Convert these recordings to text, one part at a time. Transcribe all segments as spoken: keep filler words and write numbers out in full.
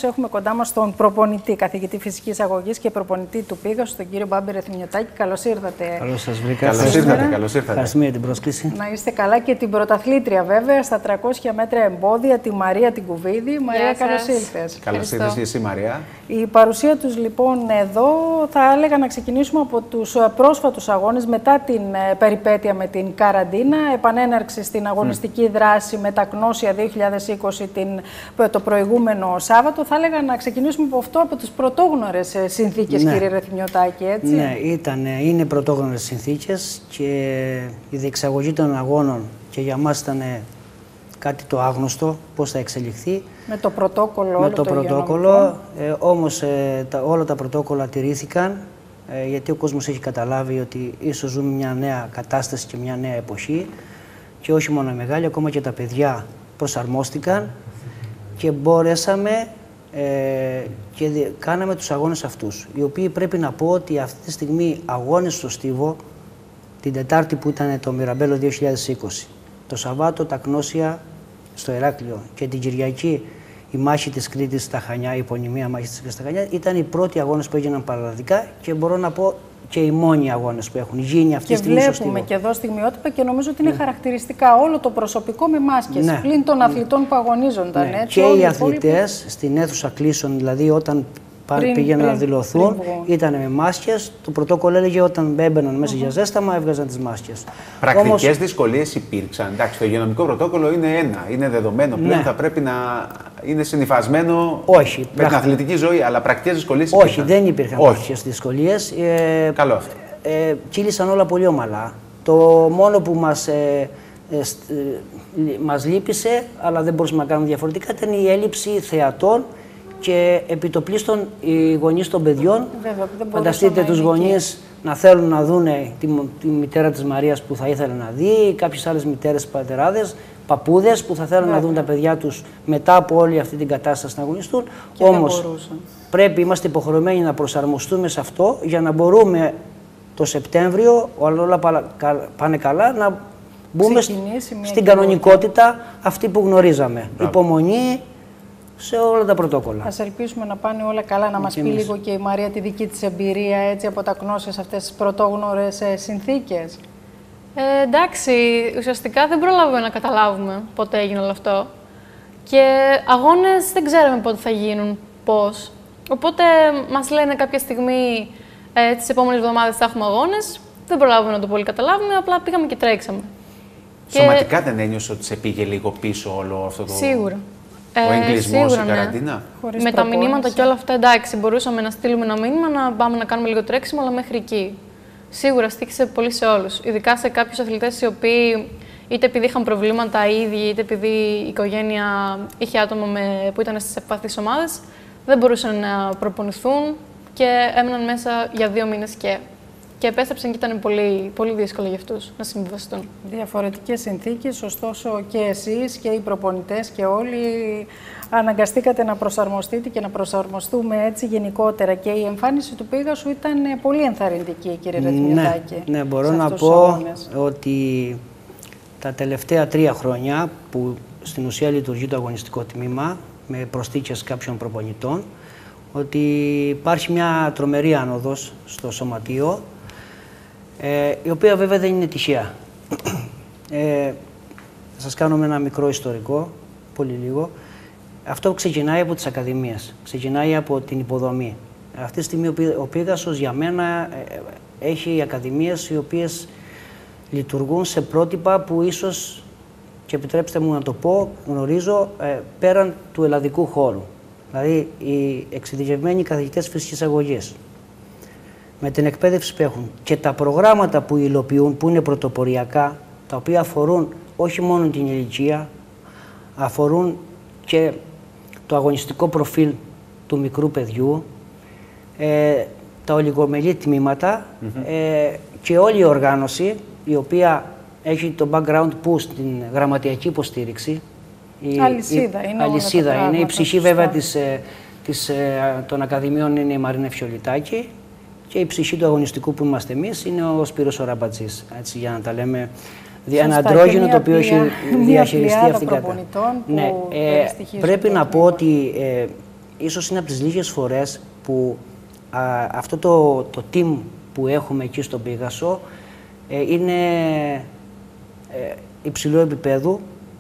Αθηναίματος έχουμε κοντά μας τον προπονητή, καθηγητή φυσικής αγωγής και προπονητή του Πήγασου, τον κύριο Μπάμπη Ρεθυμιωτάκη. Καλώς ήρθατε. Καλώς σας βρήκα. Καλώς ήρθατε. Καλώς ήρθατε. Ευχαριστούμε για την πρόσκληση. Να είστε καλά, και την πρωταθλήτρια βέβαια στα τριακόσια μέτρα εμπόδια, τη Μαρία την Κουβίδη. Μαρία, καλώς ήρθες. Καλώς ήρθες και εσύ, Μαρία. Η παρουσία τους λοιπόν εδώ, θα έλεγα να ξεκινήσουμε από τους πρόσφατους αγώνες μετά την περιπέτεια με την καραντίνα, επανέναρξη στην αγωνιστική mm. δράση με τα Γνώσια δύο χιλιάδες είκοσι την, το προηγούμενο Σάββατο. Θα έλεγα να ξεκινήσουμε από αυτό, από τις πρωτόγνωρες συνθήκες, ναι. κύριε Ρεθυμιωτάκη, έτσι. Ναι, ήταν, είναι πρωτόγνωρες συνθήκες και η διεξαγωγή των αγώνων και για μας ήταν κάτι το άγνωστο, πώς θα εξελιχθεί. Με το πρωτόκολλο. Με το, το πρωτόκολλο, ε, όμως ε, τα, όλα τα πρωτόκολλα τηρήθηκαν, ε, γιατί ο κόσμος έχει καταλάβει ότι ίσως ζούμε μια νέα κατάσταση και μια νέα εποχή και όχι μόνο οι μεγάλοι, ακόμα και τα παιδιά προσαρμόστηκαν και μπόρεσαμε ε, και δι, κάναμε τους αγώνες αυτούς, οι οποίοι πρέπει να πω ότι αυτή τη στιγμή αγώνες στο Στίβο, την Τετάρτη που ήταν το Μιραμπέλο δύο χιλιάδες είκοσι, το Σαββάτο τα Γνώσια στο Ηράκλειο και την Κυριακή η μάχη της Κρήτης στα Χανιά, η υπονημία μάχη της Κρήτης στα Χανιά, ήταν οι πρώτοι αγώνες που έγιναν παραλλαδικά και μπορώ να πω και οι μόνοι αγώνες που έχουν γίνει αυτή τη στιγμή στο Στίβο. Και βλέπουμε και εδώ στιγμιότυπα και νομίζω ότι είναι ναι. χαρακτηριστικά όλο το προσωπικό με μάσκες, ναι. πλην των αθλητών που αγωνίζονταν. Ναι. Έτσι, και οι αθλητές υπόλοιποι... στην αίθουσα κλείσεων, δηλαδή όταν πριν, πήγαιναν πριν, να δηλωθούν, ήταν με μάσκες. Το πρωτόκολλο έλεγε όταν έμπαιναν μέσα uh -huh. για ζέσταμα, έβγαζαν τις μάσκες. Πρακτικές Όμως... δυσκολίες υπήρξαν. Εντάξει, το υγειονομικό πρωτόκολλο είναι ένα, είναι δεδομένο. Πλέον ναι. θα πρέπει να είναι συνυφασμένο Όχι, με πρακ... την αθλητική ζωή, αλλά πρακτικές δυσκολίες υπήρχαν. Όχι, δεν υπήρχαν πρακτικές δυσκολίες. Ε, Καλό αυτό. Ε, κύλησαν όλα πολύ ομαλά. Το μόνο που μας, ε, ε, ε, μας λύπησε, αλλά δεν μπορούσαμε να κάνουμε διαφορετικά, ήταν η έλλειψη θεατών και επιτοπλίστων οι γονείς των παιδιών. Βέβαια, φανταστείτε τους γονείς να θέλουν να δουν τη, τη μητέρα της Μαρίας που θα ήθελε να δει, κάποιες άλλες μητέρες, πατεράδες, παππούδες που θα θέλουν Βέβαια. να δουν τα παιδιά τους μετά από όλη αυτή την κατάσταση να αγωνιστούν. Όμως πρέπει, είμαστε υποχρεωμένοι να προσαρμοστούμε σε αυτό για να μπορούμε το Σεπτέμβριο, όλα πάνε καλά, να μπούμε στην κανονικότητα αυτή που γνωρίζαμε. Μπράβο. Υπομονή σε όλα τα πρωτόκολλα. Ας ελπίσουμε να πάνε όλα καλά. Να μας πει λίγο και η Μαρία τη δική της εμπειρία έτσι, από τα Γνώσια σε αυτές τις πρωτόγνωρες ε, συνθήκες. Ε, εντάξει, ουσιαστικά δεν προλάβουμε να καταλάβουμε πότε έγινε όλο αυτό. Και αγώνες δεν ξέραμε πότε θα γίνουν, πώς. Οπότε μας λένε κάποια στιγμή ε, τις επόμενες εβδομάδες θα έχουμε αγώνες. Δεν προλάβουμε να το πολύ καταλάβουμε, απλά πήγαμε και τρέξαμε. Σωματικά και... δεν ένιωσε ότι σε πήγε λίγο πίσω όλο αυτό το... Σίγουρα. Ο εγκλισμός, ε, η καραντίνα. Ναι. Με τα μηνύματα και όλα αυτά, εντάξει, μπορούσαμε να στείλουμε ένα μήνυμα, να πάμε να κάνουμε λίγο τρέξιμο, αλλά μέχρι εκεί. Σίγουρα στήχησε πολύ σε όλους. Ειδικά σε κάποιους αθλητές οι οποίοι είτε επειδή είχαν προβλήματα ήδη, είτε επειδή η οικογένεια είχε άτομα με, που ήταν στις ευπαθείς ομάδες, δεν μπορούσαν να προπονηθούν και έμεναν μέσα για δύο μήνες και. Και επέστρεψαν και ήταν πολύ, πολύ δύσκολο για αυτούς να συμβιβαστούν. Διαφορετικές συνθήκες, ωστόσο και εσείς και οι προπονητές και όλοι αναγκαστήκατε να προσαρμοστείτε και να προσαρμοστούμε έτσι γενικότερα. Και η εμφάνιση του Πήγασου ήταν πολύ ενθαρρυντική, κύριε Ρεθυμιωτάκη. Ναι, ναι, μπορώ να πω ότι τα τελευταία τρία χρόνια που στην ουσία λειτουργεί το αγωνιστικό τμήμα με προσθήκες κάποιων προπονητών, ότι υπάρχει μια τρομερή άνοδος στο σωματείο, Ε, η οποία βέβαια δεν είναι τυχαία. Ε, θα σας κάνω ένα μικρό ιστορικό, πολύ λίγο. Αυτό ξεκινάει από τις ακαδημίες, ξεκινάει από την υποδομή. Αυτή τη στιγμή ο Πήγασος για μένα ε, έχει ακαδημίες οι οποίες λειτουργούν σε πρότυπα που ίσως, και επιτρέψτε μου να το πω, γνωρίζω ε, πέραν του ελλαδικού χώρου. Δηλαδή οι εξειδικευμένοι καθηγητές φυσικής αγωγής, με την εκπαίδευση που έχουν και τα προγράμματα που υλοποιούν, που είναι πρωτοποριακά, τα οποία αφορούν όχι μόνο την ηλικία, αφορούν και το αγωνιστικό προφίλ του μικρού παιδιού, ε, τα ολιγομελή τμήματα mm-hmm. ε, και όλη η οργάνωση, η οποία έχει το background που στην γραμματιακή υποστήριξη. Η αλυσίδα η, είναι. Αλυσίδα είναι. Η ψυχή βέβαια της, της, των Ακαδημιών είναι η Μαρίνα Φιολιτάκη. Και η ψυχή του αγωνιστικού που είμαστε εμείς είναι ο Σπύρος ο Ραμπατζής, έτσι, για να τα λέμε. Ένα αντρόγινο το οποίο έχει διαχειριστεί αυτήν την κατάσταση. Ναι, ε, πρέπει να πω ότι ε, ίσως είναι από τις λίγες φορές που α, αυτό το, το team που έχουμε εκεί στον Πήγασο ε, είναι ε, υψηλού επίπεδου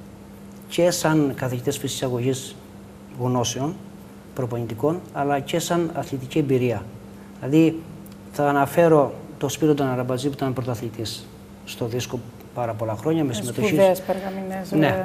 και σαν καθηγητές φυσικής αγωγής γνώσεων προπονητικών, αλλά και σαν αθλητική εμπειρία. Δηλαδή, θα αναφέρω το Σπύρο τον Αραμπατζή που ήταν πρωταθλητής στο δίσκο πάρα πολλά χρόνια με συμμετοχή. Σπουδαίες περγαμηνές, ναι.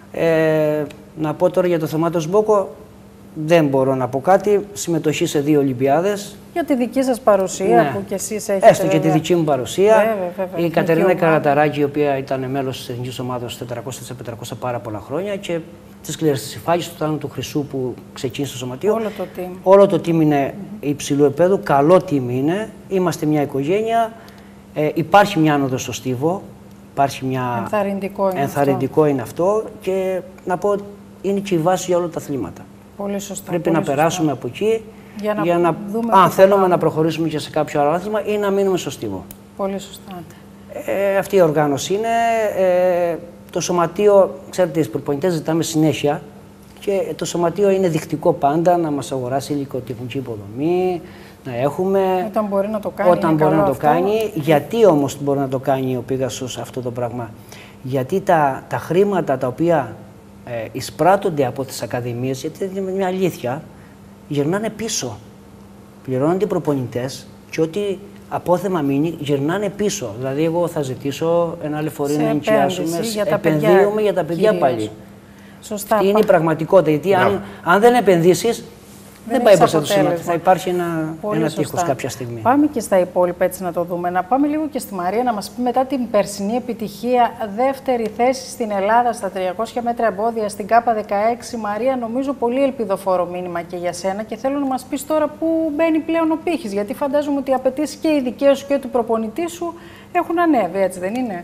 Ε, να πω τώρα για το Θωμάτο Σμπόκο, δεν μπορώ να πω κάτι. Συμμετοχή σε δύο Ολυμπιάδες. Για τη δική σας παρουσία ναι. που κι εσείς έχετε. Έστω και τη δική μου παρουσία. Βέβαια, βέβαια. Η Κατερίνα Καραταράκη, η οποία ήταν μέλος της Εθνικής Ομάδας τετρακόσια πεντακόσια πάρα πολλά χρόνια και της Κλεριστησιφάγης, του Τάνου του Χρυσού που ξεκίνησε το σωματείο. Όλο το team. Όλο το team είναι mm-hmm. υψηλού επίπεδου, καλό team είναι. Είμαστε μια οικογένεια. Ε, υπάρχει μια άνοδος στο στίβο. Υπάρχει μια... Ενθαρρυντικό είναι Ενθαρρυντικό αυτό. είναι αυτό και να πω είναι και η βάση για όλα τα αθλήματα. Πολύ σωστά. Πρέπει πολύ να σωστά. περάσουμε από εκεί για να, για να δούμε αν θέλουμε να προχωρήσουμε και σε κάποιο άλλο άθλημα ή να μείνουμε στο στίβο. Πολύ σωστά. Ε, αυτή η οργάνωση είναι. Ε, το σωματείο, ξέρετε, οι προπονητές ζητάμε συνέχεια και το σωματείο είναι δεικτικό πάντα να μας αγοράσει υλικοτεχνική υποδομή, να έχουμε. Όταν μπορεί να το κάνει. Όταν μπορεί να το αυτό. κάνει. Γιατί όμως μπορεί να το κάνει ο Πήγασος αυτό το πράγμα? Γιατί τα, τα χρήματα τα οποία ε, εισπράττονται από τις ακαδημίες, γιατί είναι μια αλήθεια, γυρνάνε πίσω. Πληρώνονται οι προπονητές και ό,τι απόθεμα μείνει γυρνάνε πίσω. Δηλαδή, εγώ θα ζητήσω ένα λεωφορείο να ενοικιάσουμε, επενδύουμε παιδιά, για τα παιδιά κυρίως. Πάλι. Σωστά. Αυτή είναι η πραγματικότητα. Γιατί αν, αν δεν επενδύσεις, δεν, δεν πάει μπροστά το σωματείο. Θα υπάρχει ένα, ένα τείχος κάποια στιγμή. Πάμε και στα υπόλοιπα έτσι να το δούμε. Να πάμε λίγο και στη Μαρία να μας πει μετά την περσινή επιτυχία, δεύτερη θέση στην Ελλάδα στα τριακόσια μέτρα εμπόδια στην ΚΑΠΑ δεκαέξι. Μαρία, νομίζω πολύ ελπιδοφόρο μήνυμα και για σένα και θέλω να μας πεις τώρα πού μπαίνει πλέον ο πύχης. Γιατί φαντάζομαι ότι οι απαιτήσεις και οι δικές σου και του προπονητή σου έχουν ανέβει, έτσι δεν είναι?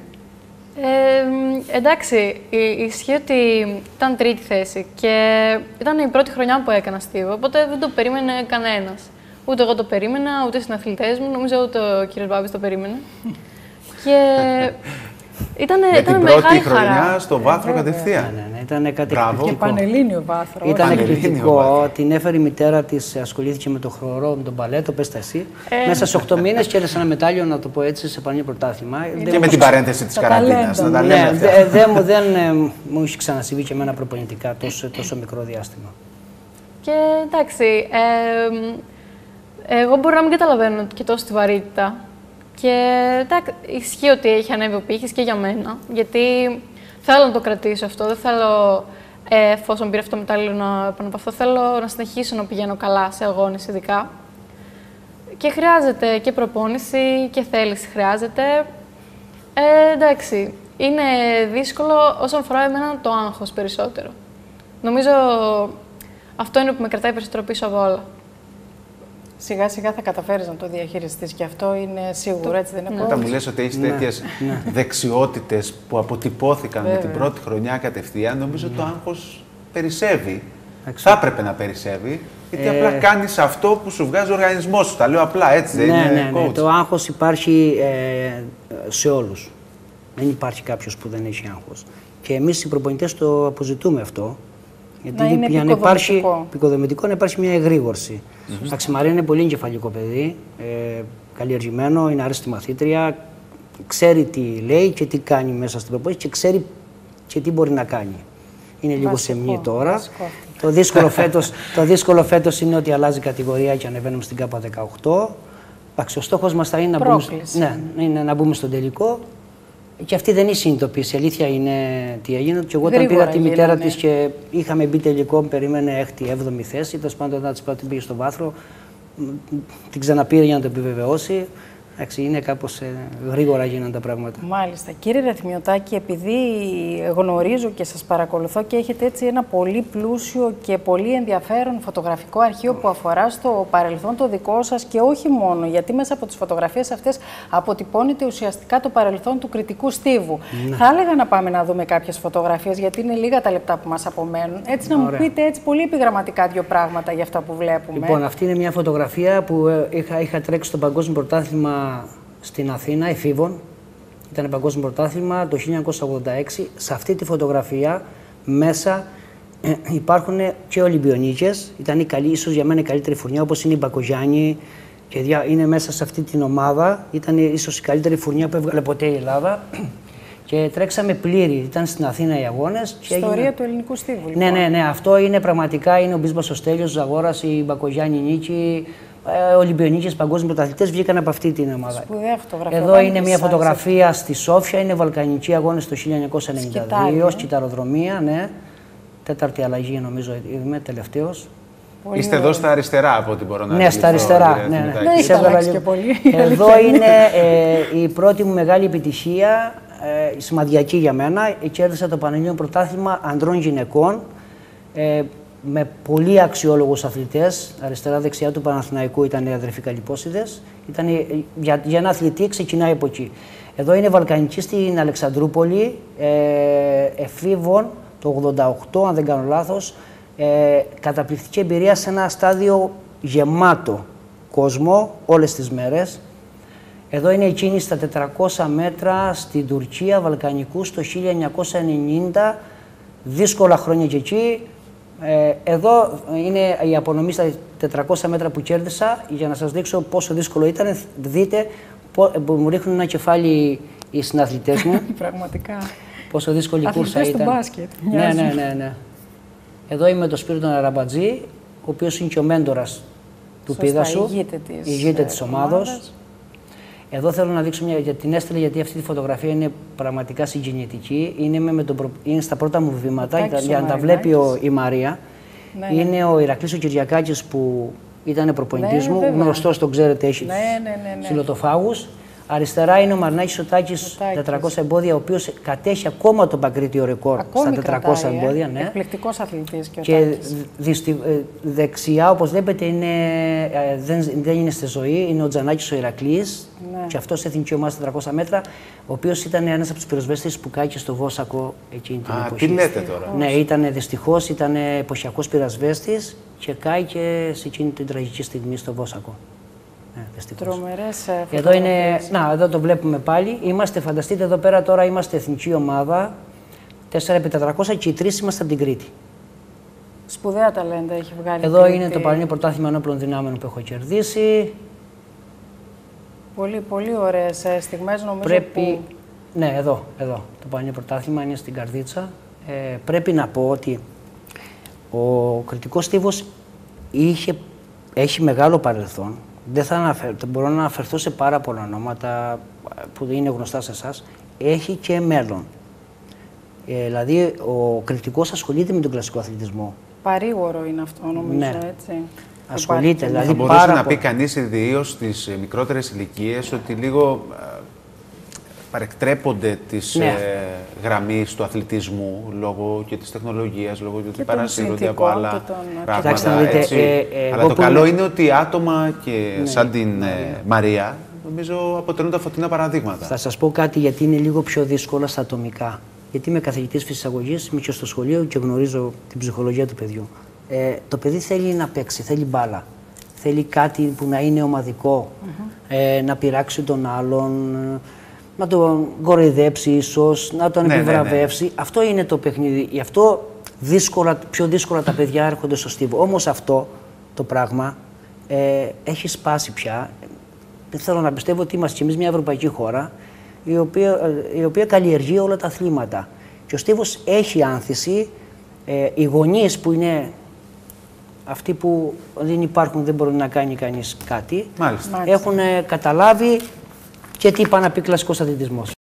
Ε, εντάξει, ισχύει ότι ήταν τρίτη θέση και ήταν η πρώτη χρονιά που έκανα στίβο, οπότε δεν το περίμενε κανένας. Ούτε εγώ το περίμενα, ούτε οι συναθλητές μου, νομίζω ούτε ο κύριος Μπάμπης το περίμενε. Και ήτανε, με ήτανε την πρώτη μεγάλη χρονιά χαρά. στο βάθρο ε, κατευθείαν. Ναι, ναι, ναι, ήταν κάτι εκπληκτικό. Και πανελλήνιο βάθρο. Ήταν εκπληκτικό. Την έφερε η μητέρα της, ασχολήθηκε με το χορό, με τον μπαλέτο, πες τα εσύ. Ε, Μέσα σε οκτώ μήνες κέρδισε ένα μετάλλιο, να το πω έτσι, σε πανελλήνιο πρωτάθλημα. Και δεν με την παρένθεση της καραντίνας. Ναι, ναι, δεν δε, μου, δεν, μου έχει ξανασυμβεί και εμένα προπονητικά τόσο, τόσο μικρό διάστημα. Και εντάξει, ε, εγώ μπορώ να μην καταλαβαίνω και τόσο τη βαρύτητα. Και εντάξει, ισχύει ότι έχει ανέβει ο πύχης και για μένα, γιατί θέλω να το κρατήσω αυτό, δεν θέλω, ε, εφόσον πήρε αυτό το μετάλλιο να πάνω από αυτό, θέλω να συνεχίσω να πηγαίνω καλά σε αγώνες ειδικά. Και χρειάζεται και προπόνηση και θέληση χρειάζεται. Ε, εντάξει, είναι δύσκολο όσον αφορά εμένα το άγχος περισσότερο. Νομίζω αυτό είναι που με κρατάει περισσότερο πίσω από όλα. Σιγά σιγά θα καταφέρεις να το διαχειριστείς και αυτό είναι σίγουρο, το... έτσι δεν είναι? Όταν μου λες ότι έχεις ναι, τέτοιες ναι. δεξιότητες που αποτυπώθηκαν Βέβαια. με την πρώτη χρονιά κατευθείαν, νομίζω ναι. το άγχος περισσεύει. Άξι. Θα έπρεπε να περισσεύει, γιατί ε... απλά κάνεις αυτό που σου βγάζει ο οργανισμός σου. Τα λέω απλά, έτσι δεν ναι, είναι? Ναι, ναι. Το άγχος υπάρχει ε, σε όλους. Δεν υπάρχει κάποιος που δεν έχει άγχος. Και εμείς οι προπονητές το αποζητούμε αυτό. Γιατί να είναι για να υπάρχει επικοδομητικό, να υπάρχει μια εγρήγορση. Mm-hmm. Η Μαρία είναι πολύ εγκεφαλικό παιδί, ε, καλλιεργημένο, είναι άρεστη μαθήτρια, ξέρει τι λέει και τι κάνει μέσα στην προπόνηση και ξέρει και τι μπορεί να κάνει. Είναι λίγο σεμνή τώρα. Το δύσκολο, φέτος, το δύσκολο φέτος είναι ότι αλλάζει κατηγορία και ανεβαίνουμε στην ΚΑΠΑ δεκαοκτώ. Ο στόχος μας θα είναι να μπούμε, ναι, είναι να μπούμε στον τελικό. Και αυτή δεν είναι συνειδητοποίηση. Η αλήθεια είναι τι έγινε. Και εγώ όταν πήγα τη μητέρα της και είχαμε μπει τελικό, περίμενε έκτη, έβδομη θέση. Τέλος πάντων, όταν της πρώτη πήγε στο βάθρο, την ξαναπήρε για να το επιβεβαιώσει. Εντάξει, είναι κάπως ε, γρήγορα γίνανε τα πράγματα. Μάλιστα. Κύριε Ρεθμιωτάκη, επειδή γνωρίζω και σας παρακολουθώ και έχετε έτσι ένα πολύ πλούσιο και πολύ ενδιαφέρον φωτογραφικό αρχείο που αφορά στο παρελθόν το δικό σας και όχι μόνο, γιατί μέσα από τις φωτογραφίες αυτές αποτυπώνεται ουσιαστικά το παρελθόν του κριτικού στίβου. Ναι. Θα έλεγα να πάμε να δούμε κάποιες φωτογραφίες, γιατί είναι λίγα τα λεπτά που μας απομένουν. Έτσι να Ωραία. μου πείτε έτσι πολύ επιγραμματικά δύο πράγματα για αυτά που βλέπουμε. Λοιπόν, αυτή είναι μια φωτογραφία που είχα, είχα τρέξει στο Παγκόσμιο Πρωτάθλημα στην Αθήνα, εφήβων. Ήταν παγκόσμιο πρωτάθλημα το χίλια εννιακόσια ογδόντα έξι. Σε αυτή τη φωτογραφία μέσα υπάρχουν και Ολυμπιονίκες, ήταν η καλή, ίσως για μένα η καλύτερη φουρνιά, όπως είναι η Μπακογιάννη, και είναι μέσα σε αυτή την ομάδα. Ήταν ίσως η καλύτερη φουρνιά που έβγαλε ποτέ η Ελλάδα. Και τρέξαμε πλήρη. Ήταν στην Αθήνα οι αγώνες. Ιστορία έγινε... του ελληνικού στίβου. Ναι, ναι, ναι. Αυτό είναι πραγματικά. Είναι ο Μπίσμπας ο Στέλιος, ο Ζαγόρας, η Μπακογιάννη Νίκη. Ε, Ολυμπιονίκες, παγκόσμιοι πρωταθλητές βγήκαν από αυτή την ομάδα. Σπουδαία φωτογραφία. Εδώ είναι μια φωτογραφία στη Σόφια. Είναι βαλκανικοί αγώνες το χίλια εννιακόσια ενενήντα δύο, σκυταροδρομία. Ναι. Τέταρτη αλλαγή, νομίζω, είμαι τελευταίος. Πολύ Είστε ωραία. Εδώ στα αριστερά, από ό,τι μπορώ να Ναι, στα αριστερά. Ναι, ναι. Δεν έχει αλλάξει και πολύ. Εδώ είναι ε, η πρώτη μου μεγάλη επιτυχία, ε, σημαδιακή για μένα. Κέρδισα το Πανελλήνιο Πρωτάθλημα Ανδρών Γυναικών ε, με πολύ αξιόλογους αθλητές. Αριστερά-δεξιά του Παναθηναϊκού ήταν οι αδερφοί Καλυπόσιδες. Ήταν, για, για ένα αθλητή ξεκινάει από εκεί. Εδώ είναι βαλκανική στην Αλεξανδρούπολη, ε, εφήβων το ογδόντα οκτώ, αν δεν κάνω λάθος. Ε, καταπληκτική εμπειρία σε ένα στάδιο γεμάτο κόσμο όλες τις μέρες. Εδώ είναι η κίνηση στα τετρακόσια μέτρα στην Τουρκία, βαλκανικούς το χίλια εννιακόσια ενενήντα, δύσκολα χρόνια και εκεί. Ε, εδώ είναι η απονομή στα τετρακόσια μέτρα που κέρδισα, για να σας δείξω πόσο δύσκολο ήταν. Δείτε που μου ρίχνουν ένα κεφάλι οι συναθλητές μου. Πραγματικά. Πόσο δύσκολη κούρσα ήταν. Αθλητές του μπάσκετ. Ναι, ναι, ναι, ναι. Εδώ είμαι με τον Σπύρο τον Αραμπατζή, ο οποίος είναι και ο μέντορας του Πίδασου, ηγείται της ομάδος. Εδώ θέλω να δείξω μια, για την έστειλε, γιατί αυτή τη φωτογραφία είναι πραγματικά συγκινητική. Είναι, με τον προ... είναι στα πρώτα μου βήματα, για, για να τα βλέπει ο, η Μαρία. Ναι, ναι. Είναι ο Ηρακλής ο Κυριακάκης που ήταν προπονητής ναι, μου, βέβαια. Γνωστός, τον ξέρετε, έχει ναι, ναι, ναι, ναι. Ψιλοτοφάγους. Αριστερά είναι ο Μαρνάκης ο Τάκης, τετρακόσια εμπόδια, ο οποίος κατέχει ακόμα τον παγκρίτιο ρεκόρ ακόμη στα τετρακόσια κρατάει, εμπόδια. Ναι. Εκπληκτικός αθλητής και ο και Τάκης. Δυστι... δεξιά, όπως βλέπετε, είναι... δεν, δεν είναι στη ζωή, είναι ο Τζανάκης ο Ηρακλής, ναι. Και αυτός εθνική ομάδα τετρακόσια μέτρα, ο οποίος ήταν ένας από τους πυροσβέστες που κάκησε στο Βόσακο εκείνη την Α, εποχή. Τι λέτε τώρα. Ναι, ήταν δυστυχώς, ήταν εποχιακός πυροσβέστης και κάηκε σε εκείνη την τραγική στιγμή στο Βόσακο. Ναι, τρομερές εδώ είναι, να, εδώ το βλέπουμε πάλι. Είμαστε, φανταστείτε, εδώ πέρα τώρα είμαστε εθνική ομάδα, τέσσερα επί τετρακόσια και οι τρεις είμαστε από την Κρήτη. Σπουδαία ταλέντα έχει βγάλει. Εδώ είναι το Πανελλήνιο Πρωτάθλημα Ενόπλων Δυνάμεων που έχω κερδίσει. Πολύ, πολύ ωραίες στιγμές, νομίζω. Πρέπει, που... ναι, εδώ, εδώ, το Πανελλήνιο Πρωτάθλημα είναι στην Καρδίτσα. Ε, πρέπει να πω ότι ο κριτικός στίβος είχε, έχει μεγάλο παρελθόν. Δεν θα αναφέρω, μπορώ να αναφερθώ σε πάρα πολλά ονόματα που είναι γνωστά σε εσάς. Έχει και μέλλον. Ε, δηλαδή, ο κριτικός ασχολείται με τον κλασικό αθλητισμό. Παρήγορο είναι αυτό, νομίζω, ναι. έτσι. Ασχολείται, δηλαδή, θα μπορούσε να πει κανείς, ιδίως στις μικρότερες ηλικίες, ότι λίγο παρεκτρέπονται τις ναι. ε, γραμμής του αθλητισμού λόγω και της τεχνολογίας, λόγω και ότι παρασύρονται από άλλα τον... πράγματα. Δείτε, έτσι. ε, ε, Αλλά το καλό είναι... είναι ότι άτομα και ναι, σαν την ναι. ε, Μαρία, νομίζω αποτελούν τα φωτεινά παραδείγματα. Θα σας πω κάτι, γιατί είναι λίγο πιο δύσκολα στα ατομικά. Γιατί είμαι καθηγητής φυσιολογίας, είμαι και στο σχολείο και γνωρίζω την ψυχολογία του παιδιού. Ε, το παιδί θέλει να παίξει, θέλει μπάλα. Θέλει κάτι που να είναι ομαδικό, mm-hmm. ε, να πειράξει τον άλλον, να τον κοροϊδέψει ίσως, να τον ναι, επιβραβεύσει. Ναι, ναι. Αυτό είναι το παιχνίδι. Γι' αυτό δύσκολα, πιο δύσκολα τα παιδιά έρχονται στο στίβο. Όμως αυτό το πράγμα ε, έχει σπάσει πια. Δεν θέλω να πιστεύω ότι είμαστε κι εμείς μια ευρωπαϊκή χώρα η οποία, η οποία καλλιεργεί όλα τα αθλήματα. Και ο στίβος έχει άνθηση. Ε, οι γονείς που είναι αυτοί που δεν υπάρχουν, δεν μπορεί να κάνει κανείς κάτι, Μάλιστα. έχουν καταλάβει και τι είπα να πει κλασικός αθλητισμός.